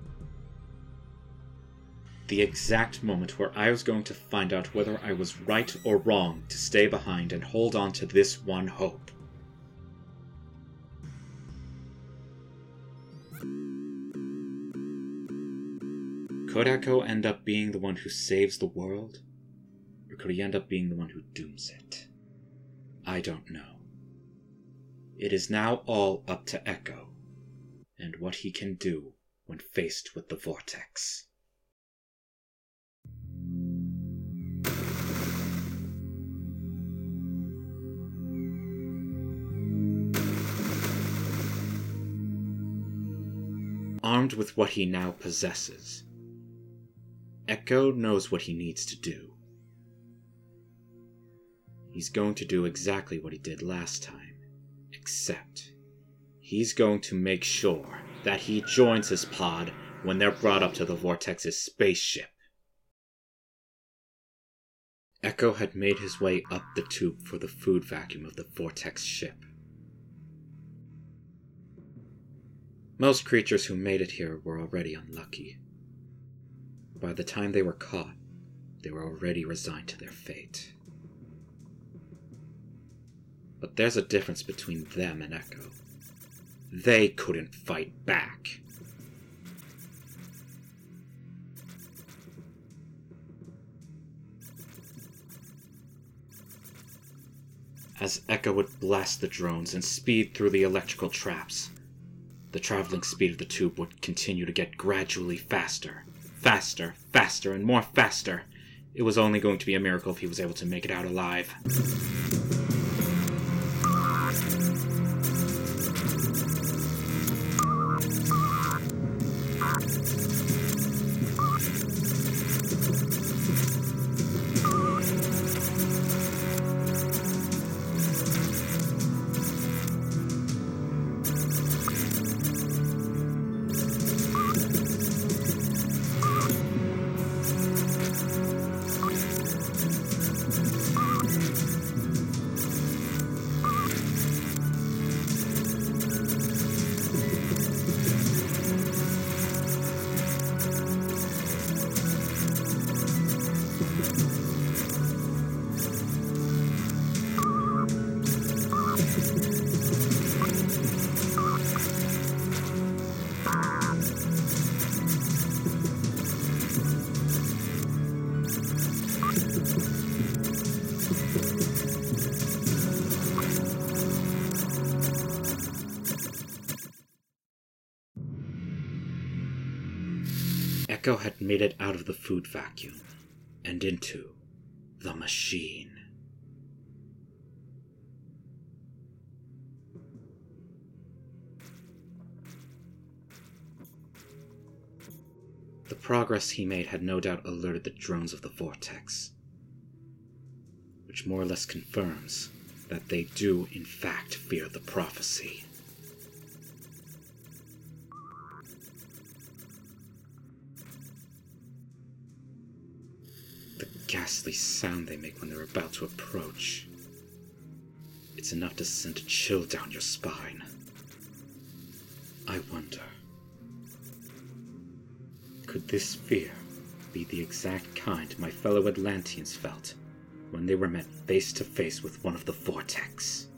The exact moment where I was going to find out whether I was right or wrong to stay behind and hold on to this one hope. Could Ecco end up being the one who saves the world? Or could he end up being the one who dooms it? I don't know. It is now all up to Ecco, and what he can do when faced with the vortex. Armed with what he now possesses, Ecco knows what he needs to do. He's going to do exactly what he did last time. Except, he's going to make sure that he joins his pod when they're brought up to the Vortex's spaceship. Ecco had made his way up the tube for the food vacuum of the Vortex ship. Most creatures who made it here were already unlucky. By the time they were caught, they were already resigned to their fate. But there's a difference between them and Ecco. They couldn't fight back. As Ecco would blast the drones and speed through the electrical traps, the traveling speed of the tube would continue to get gradually faster. Faster, faster, and more faster. It was only going to be a miracle if he was able to make it out alive. Echo had made it out of the food vacuum and into the machine. The progress he made had no doubt alerted the drones of the vortex, which more or less confirms that they do in fact fear the prophecy. The ghastly sound they make when they're about to approach. It's enough to send a chill down your spine. I wonder, could this fear be the exact kind my fellow Atlanteans felt when they were met face to face with one of the vortex?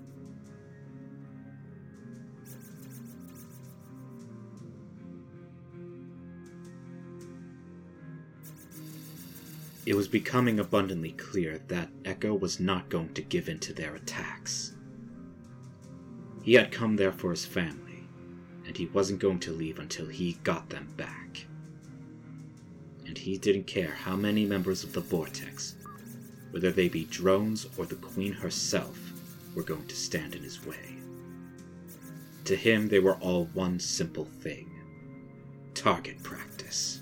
It was becoming abundantly clear that Echo was not going to give in to their attacks. He had come there for his family, and he wasn't going to leave until he got them back. And he didn't care how many members of the vortex, whether they be drones or the Queen herself, were going to stand in his way. To him, they were all one simple thing: target practice.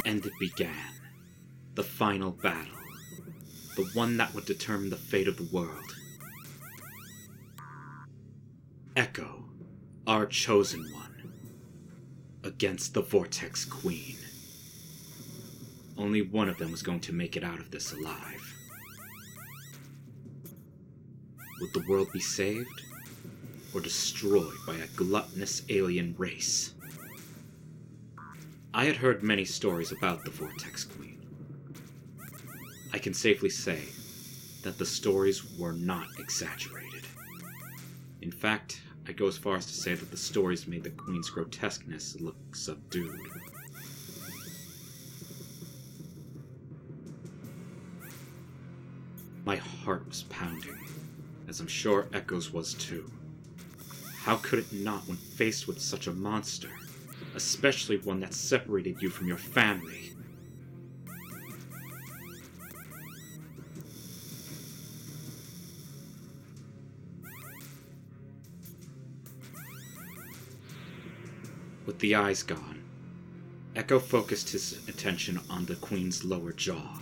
And it began. The final battle. The one that would determine the fate of the world. Echo, our chosen one, against the Vortex Queen. Only one of them was going to make it out of this alive. Would the world be saved, or destroyed by a gluttonous alien race? I had heard many stories about the Vortex Queen. I can safely say that the stories were not exaggerated. In fact, I go as far as to say that the stories made the Queen's grotesqueness look subdued. My heart was pounding, as I'm sure Echo's was too. How could it not when faced with such a monster, especially one that separated you from your family? With the eyes gone, Echo focused his attention on the Queen's lower jaw.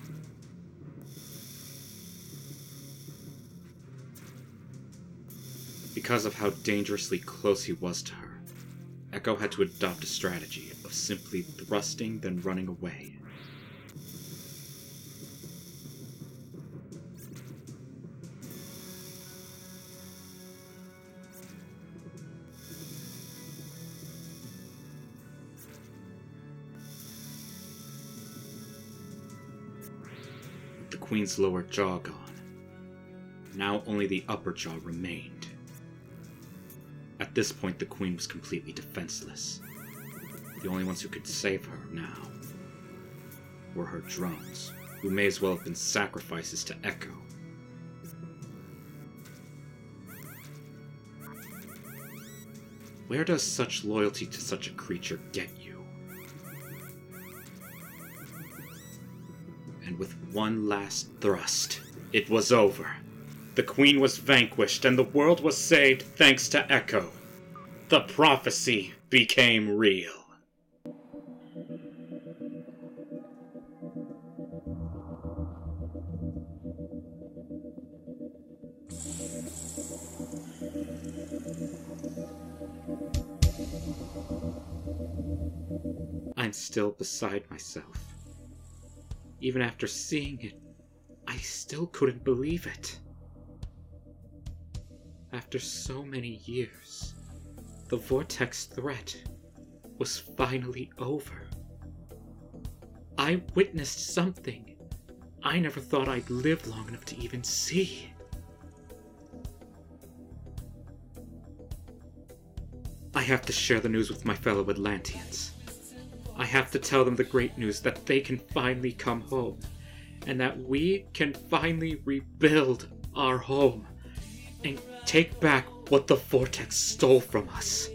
Because of how dangerously close he was to her, Echo had to adopt a strategy of simply thrusting, then running away. With the Queen's lower jaw gone, now only the upper jaw remained. At this point, the Queen was completely defenseless. The only ones who could save her now were her drones, who may as well have been sacrifices to Echo. Where does such loyalty to such a creature get you? And with one last thrust, it was over. The Queen was vanquished, and the world was saved thanks to Echo. The prophecy became real. I'm still beside myself. Even after seeing it, I still couldn't believe it. After so many years, the Vortex threat was finally over. I witnessed something I never thought I'd live long enough to even see. I have to share the news with my fellow Atlanteans. I have to tell them the great news that they can finally come home, and that we can finally rebuild our home and take back what the Vortex stole from us.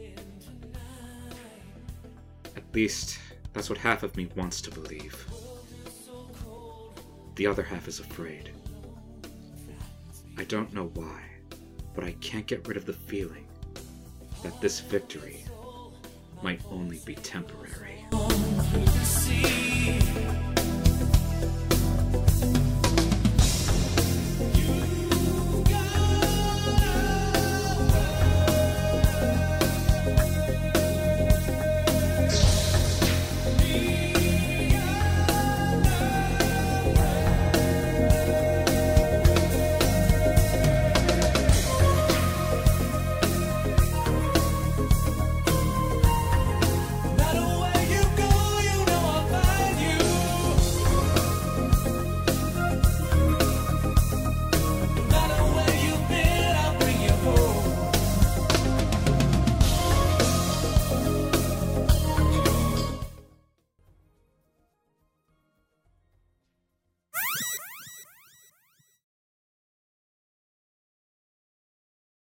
At least, that's what half of me wants to believe. The other half is afraid. I don't know why, but I can't get rid of the feeling that this victory might only be temporary.